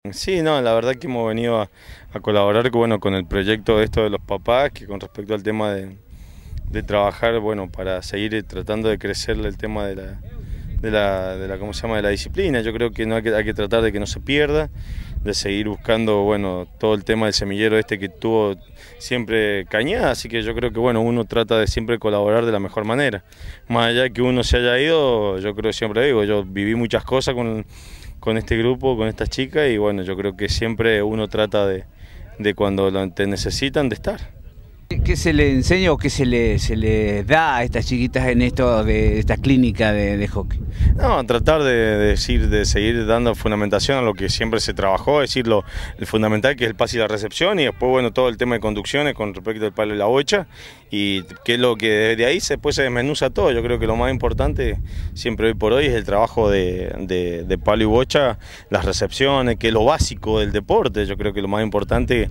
Sí, no, la verdad que hemos venido a colaborar bueno, con el proyecto esto de los papás, que con respecto al tema de trabajar, bueno, para seguir tratando de crecer el tema ¿cómo se llama? De la disciplina. Yo creo que no hay que tratar de que no se pierda, de seguir buscando, bueno, todo el tema del semillero este que tuvo siempre Cañada, así que yo creo que bueno, uno trata de siempre colaborar de la mejor manera. Más allá de que uno se haya ido, yo creo que siempre digo, yo viví muchas cosas con este grupo, con estas chicas, y bueno, yo creo que siempre uno trata de cuando te necesitan, de estar. ¿Qué se le enseña o qué se le da a estas chiquitas en esto de esta clínica de hockey? No, tratar de seguir dando fundamentación a lo que siempre se trabajó, es decir, el fundamental que es el pase y la recepción, y después bueno, todo el tema de conducciones con respecto al palo y la bocha, y que es lo que de ahí después se desmenuza todo. Yo creo que lo más importante siempre hoy por hoy es el trabajo de palo y bocha, las recepciones, que es lo básico del deporte. Yo creo que lo más importante,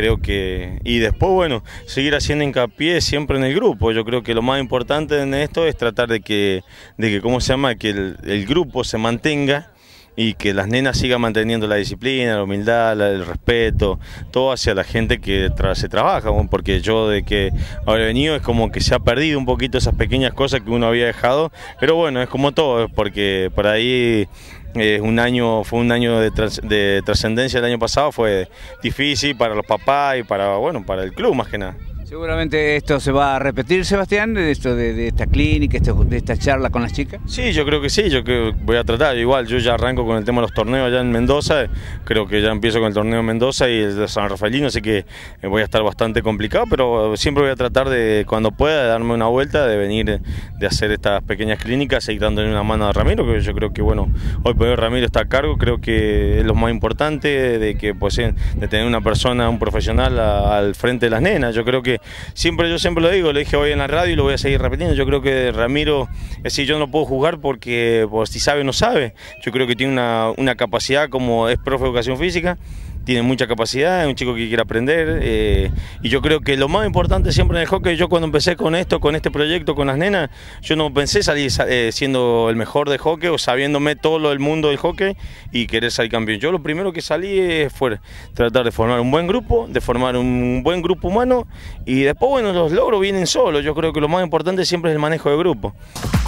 y después bueno, seguir haciendo hincapié siempre en el grupo. Yo creo que lo más importante en esto es tratar de que ¿cómo se llama? Que el grupo se mantenga y que las nenas sigan manteniendo la disciplina, la humildad, el respeto, todo hacia la gente que se trabaja, porque yo de que ahora he venido es como que se ha perdido un poquito esas pequeñas cosas que uno había dejado, pero bueno, es como todo, porque por ahí fue un año de trascendencia. El año pasado fue difícil para los papás y para el club más que nada. Seguramente esto se va a repetir, Sebastián, esto de esta clínica, de esta charla con las chicas. Sí, yo creo que sí, yo creo que voy a tratar, igual yo ya arranco con el tema de los torneos allá en Mendoza, creo que ya empiezo con el torneo de Mendoza y el de San Rafaelino, así que voy a estar bastante complicado, pero siempre voy a tratar de, cuando pueda, de darme una vuelta, de venir, de hacer estas pequeñas clínicas, seguir dándole una mano a Ramiro, que yo creo que bueno, hoy por hoy Ramiro está a cargo, creo que es lo más importante, de tener una persona, un profesional al frente de las nenas. Yo creo que yo siempre lo digo, lo dije hoy en la radio y lo voy a seguir repitiendo. Yo creo que Ramiro, es decir, yo no lo puedo juzgar porque si sabe o no sabe. Yo creo que tiene una capacidad, como es profe de educación física, tiene mucha capacidad, es un chico que quiere aprender, y yo creo que lo más importante siempre en el hockey, yo cuando empecé con este proyecto con las nenas, yo no pensé salir siendo el mejor de hockey o sabiéndome todo lo del mundo del hockey y querer salir campeón. Yo lo primero que salí fue tratar de formar un buen grupo, de formar un buen grupo humano, y después bueno, los logros vienen solos. Yo creo que lo más importante siempre es el manejo de grupo.